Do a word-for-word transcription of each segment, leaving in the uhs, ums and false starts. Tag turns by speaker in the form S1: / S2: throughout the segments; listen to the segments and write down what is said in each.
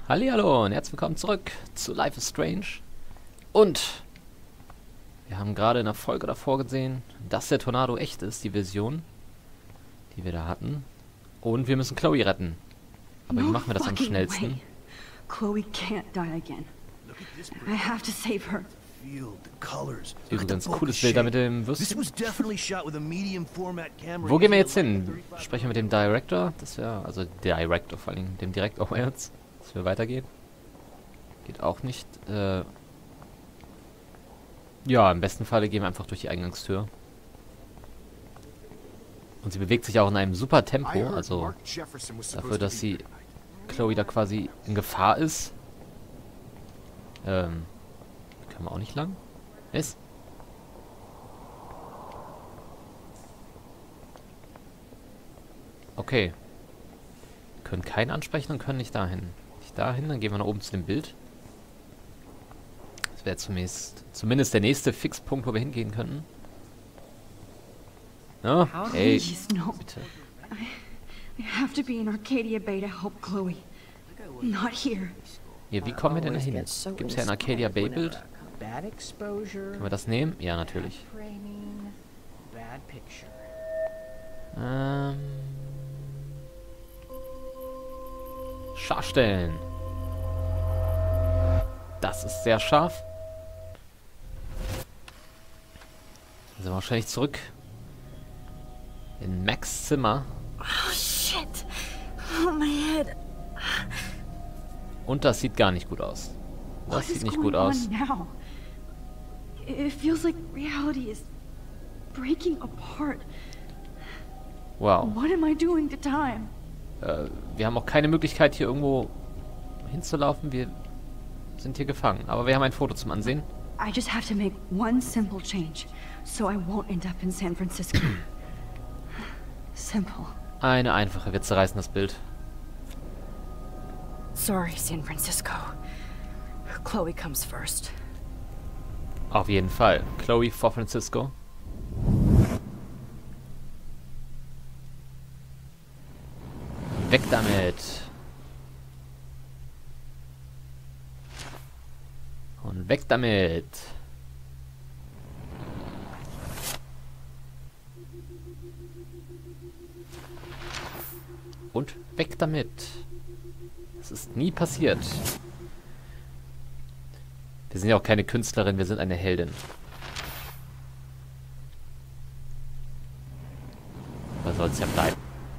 S1: Hallihallo und herzlich willkommen zurück zu Life is Strange. Und wir haben gerade in der Folge davor gesehen, dass der Tornado echt ist, die Version, die wir da hatten. Und wir müssen Chloe retten. Aber wie machen wir das am schnellsten?
S2: Chloe can't die again. I have to save her.
S1: Übrigens, cooles Bild da mit dem Würstchen. Wo gehen wir jetzt hin? Sprechen wir mit dem Director? Das wäre, also der Director vor allem, dem Director jetzt, dass wir weitergehen. Geht auch nicht. Äh ja, im besten Falle gehen wir einfach durch die Eingangstür. Und sie bewegt sich auch in einem super Tempo, also dafür, dass sie Chloe da quasi in Gefahr ist. Ähm, können wir auch nicht lang? Ist? Okay. Wir können keinen ansprechen und können nicht dahin. Nicht dahin, dann gehen wir nach oben zu dem Bild. Das wäre zumindest, zumindest der nächste Fixpunkt, wo wir hingehen könnten. No? Ey, bitte.
S2: I have to be in Arcadia Bay to help Chloe. Not here.
S1: Hier, wie kommen wir denn da hin? Gibt es ja ein Arcadia Bay Bild? Können wir das nehmen? Ja, natürlich. Ähm. Scharf stellen. Das ist sehr scharf. Dann sind wir wahrscheinlich zurück in Max' Zimmer.
S2: Oh shit. Oh my head.
S1: Und das sieht gar nicht gut aus. Das sieht nicht gut aus.
S2: Now? It feels like reality is breaking apart.
S1: Wow.
S2: What am I doing to time?
S1: Äh, wir haben auch keine Möglichkeit, hier irgendwo hinzulaufen. Wir sind hier gefangen. Aber wir haben ein Foto zum Ansehen.
S2: I just have to make one simple change, so I won't end up in San Francisco. Simple.
S1: Eine einfache, wir zerreißen das Bild.
S2: Sorry, San Francisco. Chloe comes first.
S1: Auf jeden Fall. Chloe vor Francisco. Weg damit. Und weg damit. Und weg damit. Das ist nie passiert. Wir sind ja auch keine Künstlerin, wir sind eine Heldin. Da soll es ja bleiben.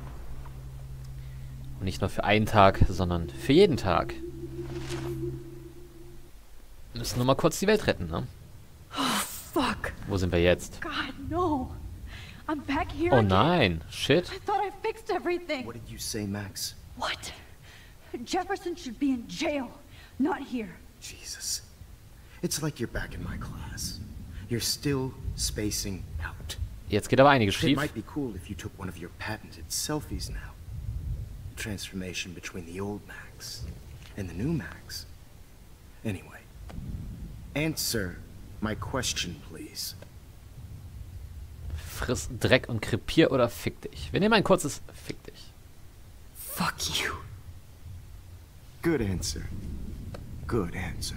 S1: Und nicht nur für einen Tag, sondern für jeden Tag. Wir müssen nur mal kurz die Welt retten, ne?
S2: Oh, fuck.
S1: Wo sind wir jetzt?
S2: God, no. I'm back here
S1: Oh
S2: again.
S1: nein, shit.
S2: I thought I fixed everything.
S3: What did you say, Max?
S2: What? Jefferson should be in jail, not here.
S3: Jesus. It's like you're back in my class. You're still spacing out.
S1: Jetzt geht aber einiges
S3: It
S1: schief.
S3: might be cool if you took one of your patented selfies now. Transformation between the old Max and the new Max. Anyway, answer my question, please.
S1: Friss Dreck und krepier oder fick dich. Wir nehmen ein kurzes Fick dich.
S2: Fuck you.
S3: Good answer. Good answer.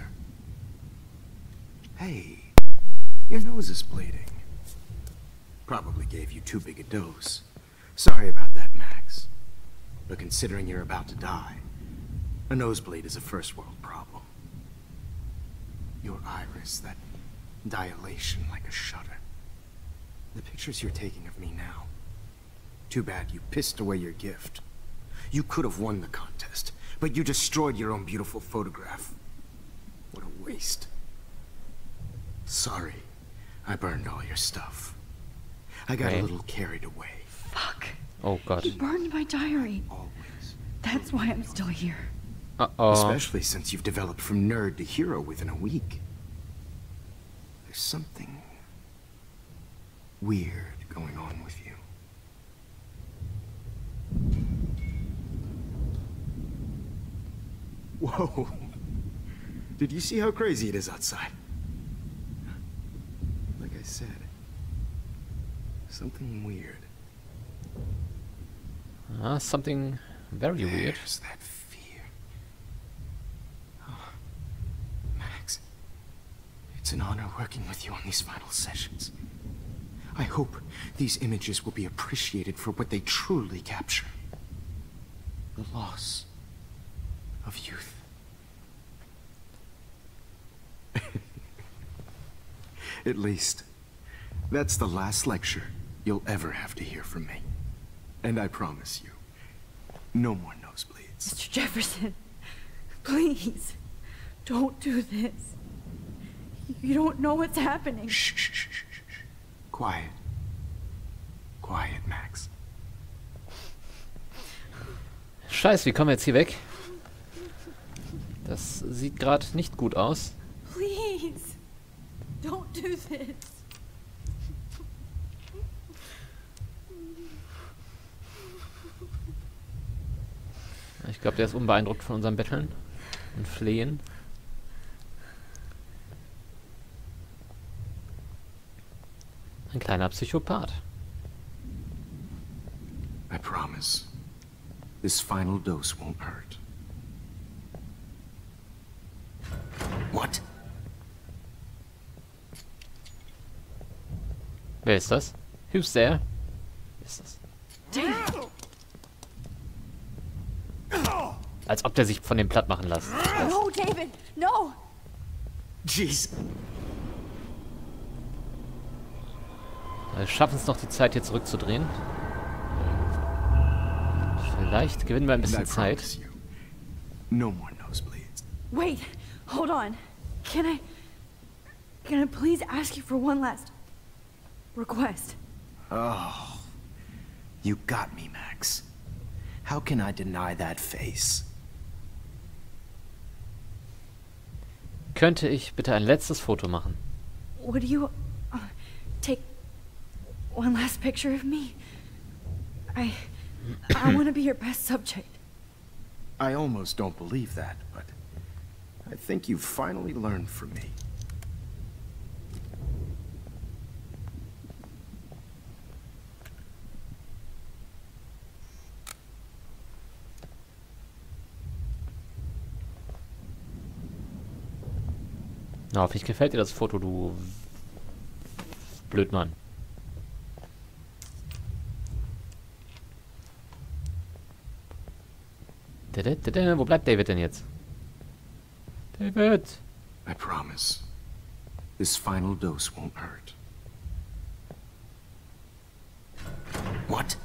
S3: Hey, your nose is bleeding. Probably gave you too big a dose. Sorry about that, Max. But considering you're about to die, a nosebleed is a first world problem. Your iris, that dilation like a shutter. The pictures you're taking of me now. Too bad you pissed away your gift. You could have won the contest, but you destroyed your own beautiful photograph. What a waste. Sorry, I burned all your stuff. I got
S1: Hey.
S3: a little carried away.
S2: Fuck.
S1: Oh Gott.
S2: He burned my diary.
S3: Always.
S2: That's why I'm still here.
S1: Uh-oh.
S3: Especially since you've developed from nerd to hero within a week. There's something weird going on with you. Whoa. Did you see how crazy it is outside? Like I said, something weird.
S1: Ah, something very weird.
S3: There's that fear. It's an honor working with you on these final sessions. I hope these images will be appreciated for what they truly capture. The loss of youth. At least, that's the last lecture you'll ever have to hear from me. And I promise you, no more nosebleeds.
S2: Mister Jefferson, please, don't do this. You don't know what's happening.
S3: Shh, shh, shh, shh, shh. Quiet. Quiet, Max.
S1: Scheiße, wie kommen wir jetzt hier weg? Das sieht gerade nicht gut aus.
S2: Please, don't do this.
S1: Ich glaube, der ist unbeeindruckt von unserem Betteln und Flehen. Ein kleiner Psychopath.
S3: I promise, this final dose won't hurt. What?
S1: Wer ist das? Who's there? Wer ist das? Als ob der sich von dem platt machen lässt.
S2: No, David, no.
S3: Jeez.
S1: Wir schaffen es noch, die Zeit hier zurückzudrehen. Vielleicht gewinnen wir ein bisschen Zeit.
S3: No more nosebleeds.
S2: Wait, hold on. Can I... Can I please ask you for one last... request?
S3: Oh. You got me, Max. How can I deny that face?
S1: Könnte ich bitte ein letztes Foto machen?
S2: Would you... Uh, take... one last picture of me? I... I want to be your best subject.
S3: I almost don't believe that, but... I think you've finally learned from me.
S1: Na, hoffentlich gefällt dir das Foto, du Blödmann. Wo bleibt David denn jetzt? David!
S3: I promise. This final dose won't hurt. What?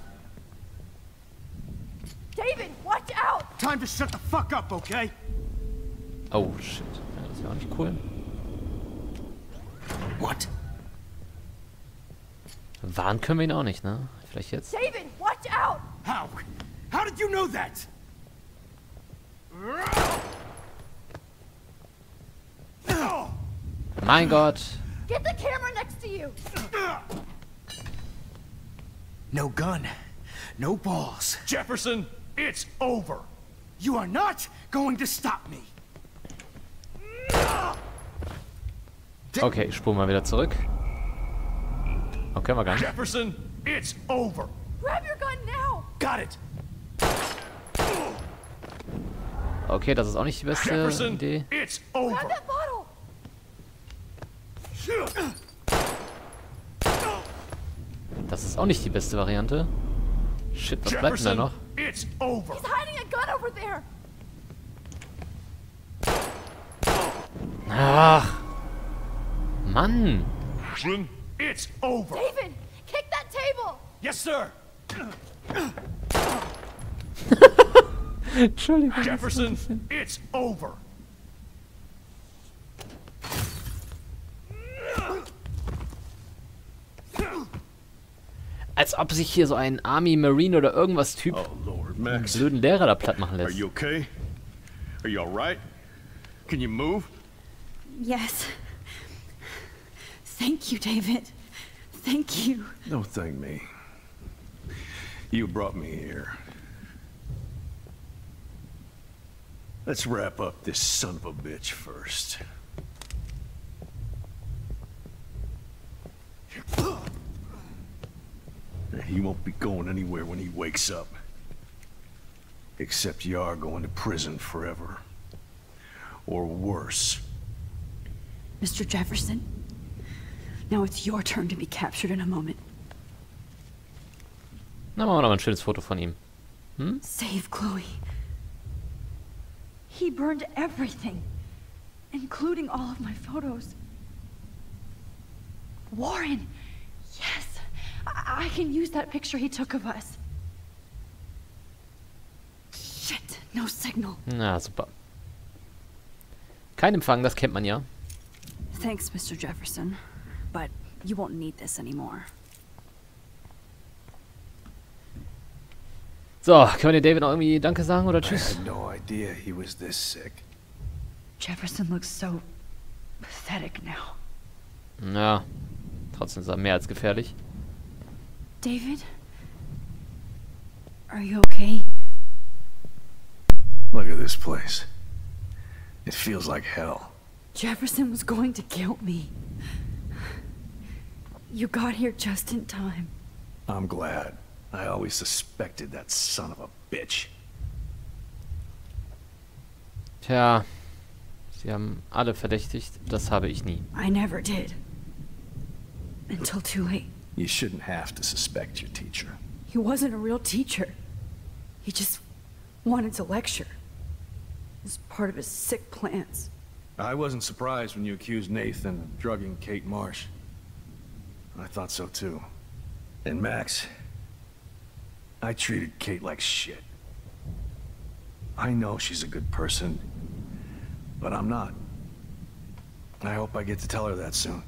S2: David, watch out!
S3: Time to shut the fuck up, okay?
S1: Oh, shit. Ja, das ist ja auch nicht cool.
S3: What?
S1: Warnen können wir ihn auch nicht, ne? Vielleicht jetzt?
S2: David, watch out!
S3: How? How did you know that?
S1: Mein Gott!
S2: Get the camera next to you!
S3: No gun. No balls.
S4: Jefferson, it's over.
S3: You are not going to stop me.
S1: Okay, ich spule mal wieder zurück. Okay, mal gar nicht.
S4: Jefferson, it's over.
S2: Grab your gun now!
S4: Got it.
S1: Okay, das ist auch nicht die beste
S4: Jefferson,
S1: Idee.
S4: it's over.
S2: Grab that bottle!
S1: Das ist auch nicht die beste Variante. Shit, was bleibt denn da
S4: Jefferson,
S1: noch?
S4: it's over.
S2: He's hiding a gun over there!
S1: Ach! Mann!
S4: Jefferson, it's over.
S2: David, kick that table!
S4: Yes, sir.
S1: Entschuldigung.
S4: Jefferson, it's over.
S1: Als ob sich hier so ein Army Marine oder irgendwas Typ
S4: Oh Lord,
S1: einen
S4: Max.
S1: blöden Lehrer da platt machen
S4: Are
S1: lässt.
S4: you okay? Are you all right? Can you move?
S2: Yes. Thank you, David. Thank you.
S4: Don't thank me. You brought me here. Let's wrap up this son of a bitch first. He won't be going anywhere when he wakes up. Except you are going to prison forever. Or worse.
S2: Mister Jefferson, now it's your turn to be captured in a moment.
S1: Na, machen wir noch mal ein schönes Foto von ihm. Hm?
S2: Save Chloe. He burned everything, including all of my photos. Warren! Yes! I, I can use that picture he took of us. Shit, no signal.
S1: Na, super. Kein Empfang, das kennt man ja.
S2: Thanks, Mister Jefferson, but you won't need this anymore.
S1: So, können wir den David noch irgendwie Danke sagen oder
S4: I
S1: tschüss?
S4: had no idea he was this sick.
S2: Jefferson looks so pathetic now.
S1: Ja, trotzdem ist er mehr als gefährlich.
S2: David? Are you okay?
S4: Look at this place. It feels like hell.
S2: Jefferson was going to kill me. You got here just in time.
S4: I'm glad. I always suspected that son of a bitch.
S1: Tja, sie haben alle verdächtigt, das habe ich nie.
S2: I never did. Until too late.
S4: You shouldn't have to suspect your teacher.
S2: He wasn't a real teacher. He just wanted to lecture. It was part of his sick plans.
S4: I wasn't surprised when you accused Nathan of drugging Kate Marsh. I thought so too. And Max, I treated Kate like shit. I know she's a good person, but I'm not. I hope I get to tell her that soon.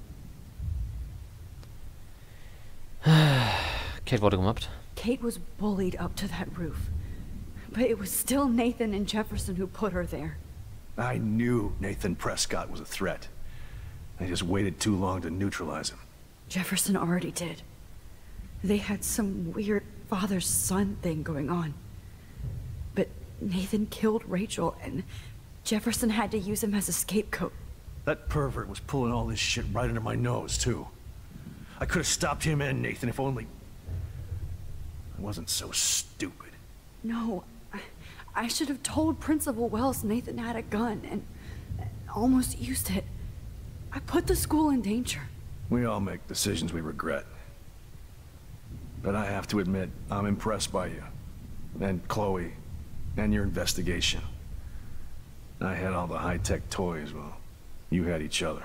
S1: Kate wurde gemobbt.
S2: Kate was bullied up to that roof. But it was still Nathan and Jefferson who put her there.
S4: I knew Nathan Prescott was a threat. I just waited too long to neutralize him.
S2: Jefferson already did. They had some weird father-son thing going on. But Nathan killed Rachel, and Jefferson had to use him as a scapegoat.
S4: That pervert was pulling all this shit right under my nose, too. I could have stopped him and Nathan if only... I wasn't so stupid.
S2: No, I, I should have told Principal Wells Nathan had a gun, and almost used it. I put the school in danger.
S4: We all make decisions we regret. But I have to admit, I'm impressed by you. And Chloe. And your investigation. I had all the high-tech toys, well, you had each other.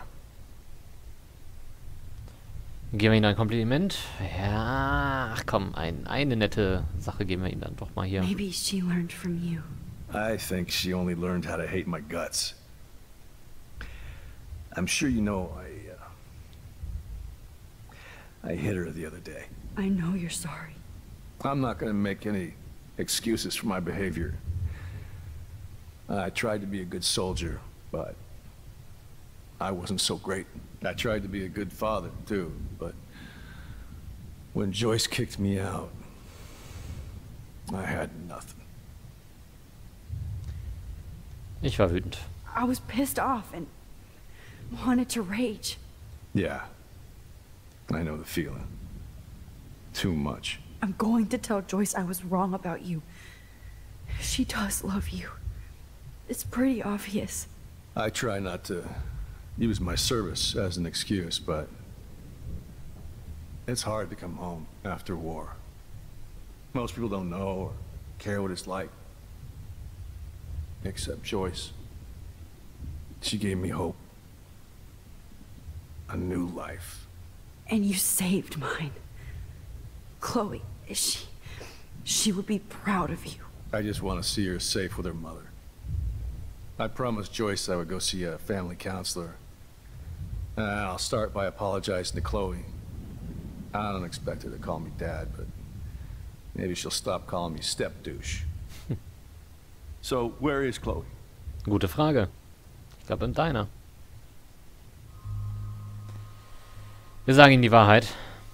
S1: Geben wir ihm ein Kompliment? Ja, ach komm, ein, eine nette Sache geben wir ihm dann doch mal hier.
S2: Maybe she learned from you.
S4: I think she only learned how to hate my guts. I'm sure you know I, uh, I hit her the other day.
S2: I know you're sorry.
S4: I'm not gonna make any excuses for my behavior. I tried to be a good soldier, but I wasn't so great. I tried to be a good father, too, but when Joyce kicked me out, I had nothing.
S1: Ich war wütend.
S2: I was pissed off and wanted to rage.
S4: Yeah, I know the feeling. Too much.
S2: I'm going to tell Joyce I was wrong about you. She does love you. It's pretty obvious.
S4: I try not to use my service as an excuse, but it's hard to come home after war. Most people don't know or care what it's like. Except Joyce. She gave me hope. A new life.
S2: And you saved mine. Chloe, she... she would be proud of you.
S4: I just want to see her safe with her mother. I promised Joyce I would go see a family counselor. And I'll start by apologizing to Chloe. I don't expect her to call me Dad, but maybe she'll stop calling me step douche. So, where is Chloe?
S1: Gute Frage. Ich glaube im Diner. Wir sagen ihm die Wahrheit.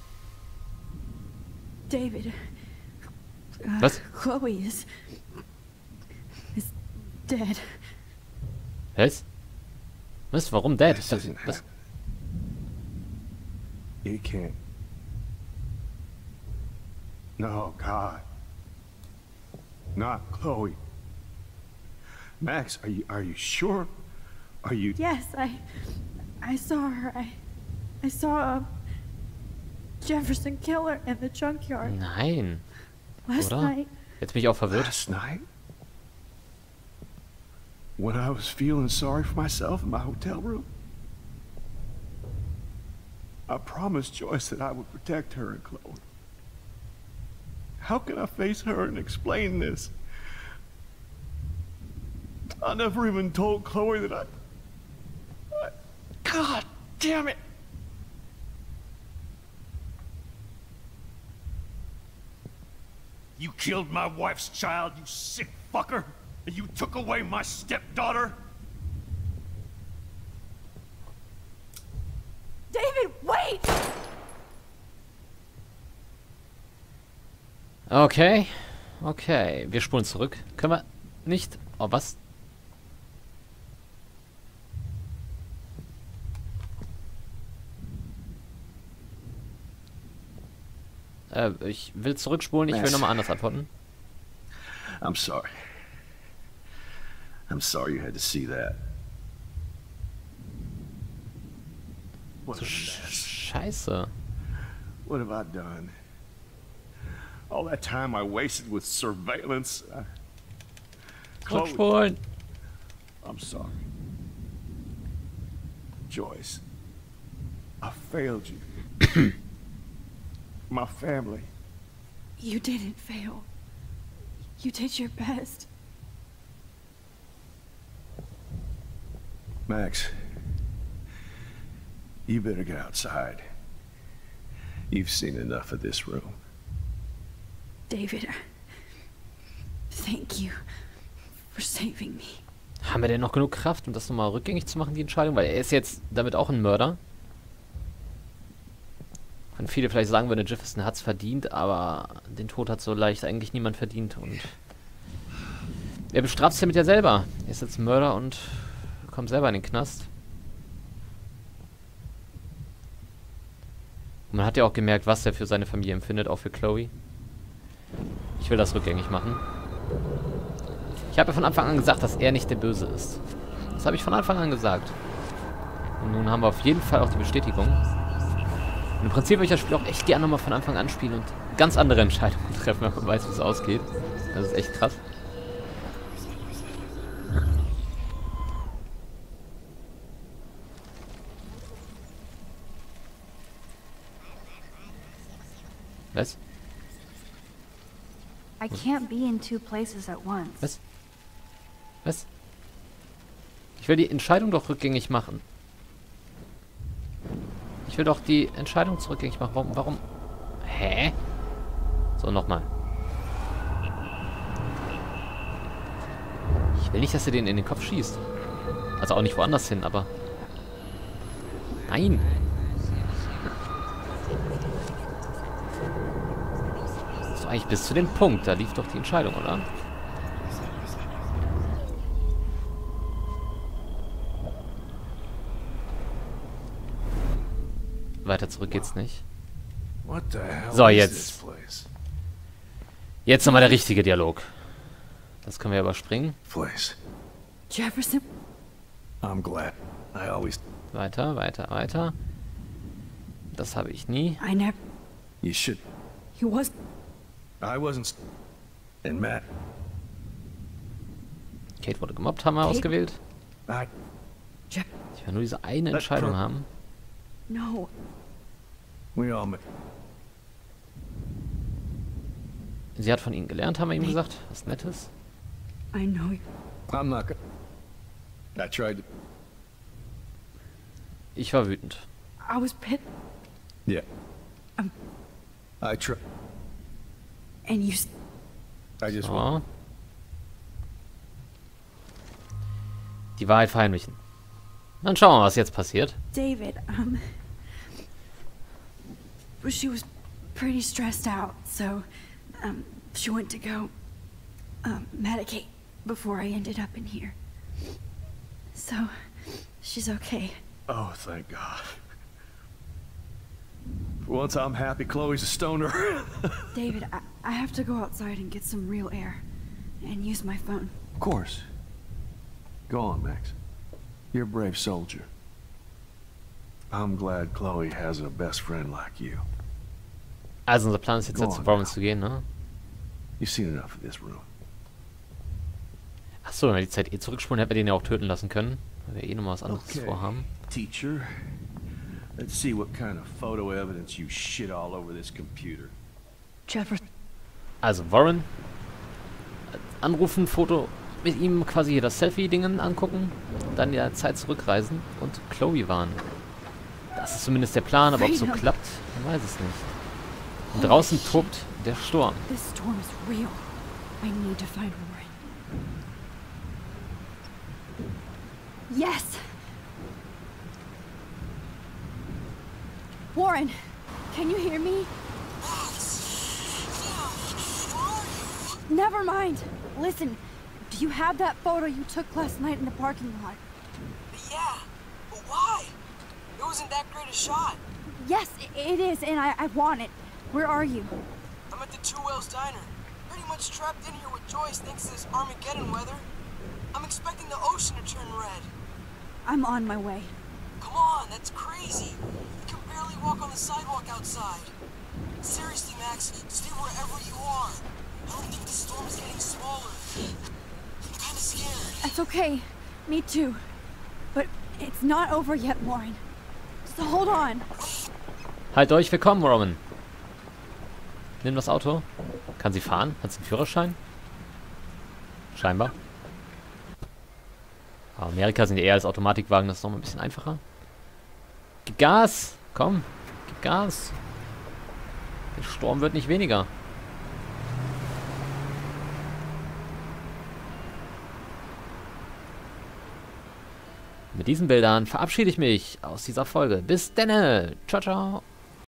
S2: David. Uh,
S1: Was?
S2: Chloe is... is dead.
S1: Was? Was? Warum Dad?
S4: This
S1: Das,
S4: doesn't
S1: das,
S4: happen. It can't. No, God. Not Chloe. Max, are you are you sure? Are you
S2: Yes, I... I saw her. I, I saw a Jefferson killer in the junkyard.
S1: Nein.
S2: Last
S1: Oder?
S2: night.
S1: Jetzt bin ich auch verwirrt.
S4: Last night? When I was feeling sorry for myself in my hotel room? I promised Joyce that I would protect her and Chloe. How can I face her and explain this? I never even told Chloe that I... I... God damn it! You killed my wife's child, you sick fucker! And you took away my stepdaughter?
S2: David, wait!
S1: Okay. Okay. Wir spulen zurück. Können wir nicht... Oh, was? Äh, ich will zurückspulen. Ich will nochmal anders antworten.
S4: I'm sorry. I'm sorry you had to see that. What
S1: So
S4: a
S1: sch
S4: mess.
S1: Scheiße.
S4: What have I done? All that time I wasted with surveillance. I... Chloe,
S1: Zurückspulen.
S4: I'm sorry. Joyce, I failed you. My family.
S2: You didn't fail. You did your best.
S4: Max, you better get outside. You've seen enough of this room.
S2: David, thank you for saving me.
S1: Haben wir denn noch genug Kraft, um das nochmal rückgängig zu machen, die Entscheidung? Weil er ist jetzt damit auch ein Mörder. Und viele vielleicht sagen würden, Jefferson hat's verdient, aber den Tod hat so leicht eigentlich niemand verdient. Und er bestraft sich damit ja selber. Er ist jetzt ein Mörder und kommt selber in den Knast. Und man hat ja auch gemerkt, was er für seine Familie empfindet, auch für Chloe. Ich will das rückgängig machen. Ich habe ja von Anfang an gesagt, dass er nicht der Böse ist. Das habe ich von Anfang an gesagt. Und nun haben wir auf jeden Fall auch die Bestätigung. Und im Prinzip würde ich das Spiel auch echt gerne nochmal von Anfang an spielen und ganz andere Entscheidungen treffen, wenn man weiß, wie es ausgeht. Das ist echt krass. Was?
S2: I can't be in two places at once.
S1: Was? Was? Ich will die Entscheidung doch rückgängig machen. Ich will doch die Entscheidung zurückgängig machen. Warum? Warum? Hä? So, nochmal. Ich will nicht, dass er den in den Kopf schießt. Also auch nicht woanders hin, aber... Nein! So, eigentlich bis zu dem Punkt. Da lief doch die Entscheidung, oder? Weiter zurück geht's nicht.
S4: What the hell
S1: So,
S4: is
S1: jetzt.
S4: this place?
S1: Jetzt nochmal der richtige Dialog. Das können wir überspringen.
S4: Place.
S2: Jefferson,
S4: I'm glad. I always...
S1: Weiter, weiter, weiter. Das habe ich nie.
S2: I never.
S4: You should...
S2: He was.
S4: I wasn't... And Matt...
S1: Kate wurde gemobbt, haben wir
S2: Kate?
S1: ausgewählt.
S4: I...
S2: Jeff.
S1: Ich will nur diese eine
S4: That's
S1: Entscheidung
S4: per-
S1: haben.
S2: No.
S4: We all... ma-
S1: Sie hat von ihnen gelernt, haben wir ihm gesagt. Was Nettes.
S2: I know.
S4: I'm not gonna... I tried to...
S1: Ich war wütend.
S2: I was pit.
S4: Yeah.
S2: Um.
S4: I tried...
S2: And you. s-
S4: I just want...
S1: So. Die Wahrheit verheimlichen. Dann schauen wir mal, was jetzt passiert.
S2: David, um. She was pretty stressed out, so. Um. She went to go. Um. Medicate before I ended up in here. So. She's okay.
S4: Oh, thank God. For once I'm happy Chloe's a stoner.
S2: David, I, I have to go outside and get some real air. And use my phone.
S4: Of course. Go on, Max. You're a brave soldier. I'm glad Chloe has a best friend like you.
S1: Also unser Plan ist jetzt, jetzt zu Warren zu gehen, ne?
S4: You've seen enough of this room.
S1: Achso, wenn wir die Zeit eh zurückspulen, hätten wir den ja auch töten lassen können. Weil wir eh nochmal was anderes
S4: Okay,
S1: vorhaben.
S4: teacher. Let's see what kind of photo evidence you shit all over this computer.
S2: Jefferson.
S1: Also Warren. Anrufen, Foto mit ihm, quasi hier das Selfie-Dingen angucken. Dann ja Zeit zurückreisen und Chloe warnen. Das ist zumindest der Plan, aber ob es so klappt, man weiß es nicht. Und draußen tobt der Sturm.
S2: This storm is real. I need to find Warren. Yes! Warren, can you hear me? Never mind. Listen, do you have that photo you took last night in the parking lot?
S5: Yeah, but why? It wasn't that great a shot.
S2: Yes, i- it is, and I, I want it. Where are you?
S5: I'm at the Two Whales Diner. Pretty much trapped in here with Joyce thanks to this Armageddon weather. I'm expecting the ocean to turn red.
S2: I'm on my way.
S5: Come on, that's crazy. You can barely walk on the sidewalk outside. Seriously, Max, stay wherever you are. I don't think the storm is getting smaller. I'm kinda scared.
S2: It's okay. Me too. But it's not over yet, Warren. So hold on.
S1: Halt euch, wir kommen, Roman. Nimm das Auto. Kann sie fahren? Hat sie einen Führerschein? Scheinbar. Aber Amerika sind ja eher als Automatikwagen, das ist noch mal ein bisschen einfacher. Gib Gas! Komm, gib Gas! Der Sturm wird nicht weniger. Mit diesen Bildern verabschiede ich mich aus dieser Folge. Bis denne! Ciao, ciao!